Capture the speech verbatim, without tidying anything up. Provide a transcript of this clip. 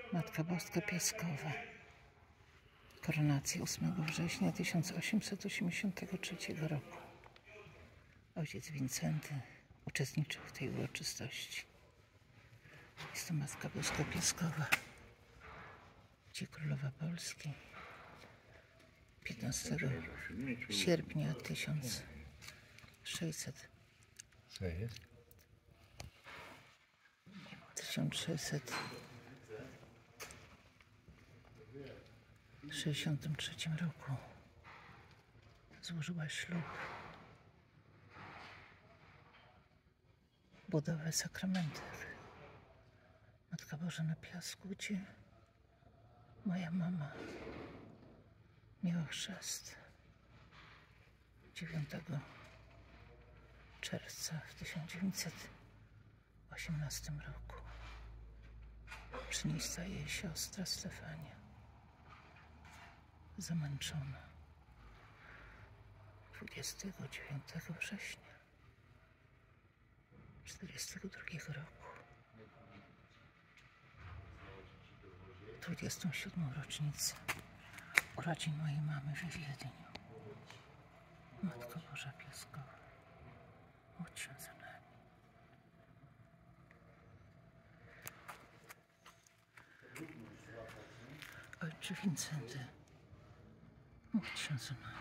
Matka Boska Piaskowa. Koronacja ósmego września tysiąc osiemset osiemdziesiątego trzeciego roku. Ojciec Wincenty uczestniczył w tej uroczystości. Jest to Matka Boska Piaskowa, gdzie Królowa Polski piętnastego sierpnia tysiąc sześćset Co jest? tysiąc sześćset sześćdziesiątym trzecim roku złożyła ślub. Budowę sakramentek. Matka Boża na Piasku, gdzie moja mama miała chrzest dziewiątego czerwca w tysiąc dziewięćset osiemnastym roku. Przy niej stała jej siostra Stefania, zamęczona dwudziestego dziewiątego września czterdziestego drugiego roku. dwudziestą siódmą rocznicę urodzin mojej mamy we Wiedniu. Matko Boża Piaskowa, módl się za nami. Ojcze Wincenty, módl się za nami.